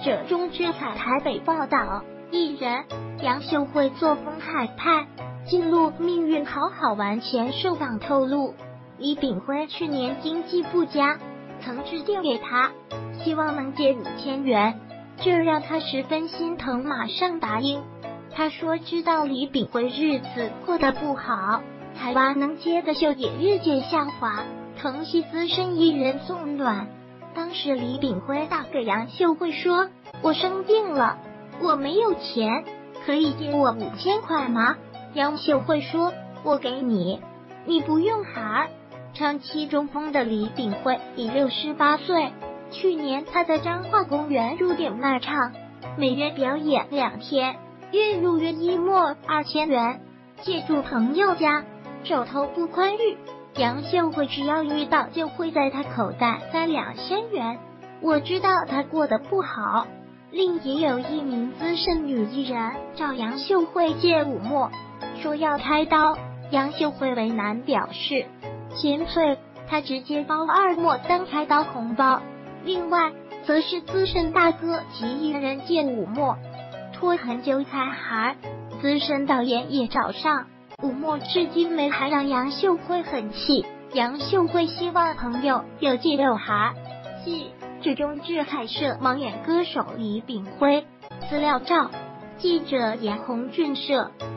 者钟志凯台北报道，艺人杨秀慧作风海派，进入命运好好玩前受访透露，李炳辉去年经济不佳，曾致电给他，希望能借5000元，这让他十分心疼，马上答应。他说知道李炳辉日子过得不好，台湾能接的秀也日渐下滑，疼惜资深艺人送暖。当时李炳辉打给杨秀慧说，我生病了，我没有钱，可以借我5000块吗？杨秀慧说，我给你，你不用喊。长期中风的李炳辉已68岁，去年他在彰化公园入点卖唱，每月表演2天，月入约1末2000元，借住朋友家，手头不宽裕。杨秀慧只要遇到就会在他口袋塞2000元。我知道他过得不好。另也有一名资深女艺人找杨秀慧借5末，说要开刀，杨秀慧为难表示，乾脆他直接包2末当开刀红包。另外则是资深大哥及艺人借5末，拖很久才还，资深导演也找上5末，至今没还，让杨秀慧很气。杨秀慧希望朋友有借有还。记者钟志凯摄盲眼歌手李炳辉，资料照记者严红俊摄。